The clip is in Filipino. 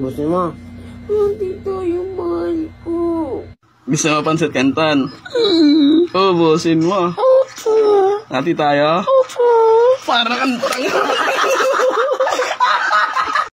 ubusin mo. Hindi tayo, mahal ko. Gusto mo pansit canton? Ubusin mo. Hati tayo? Opo. Para kan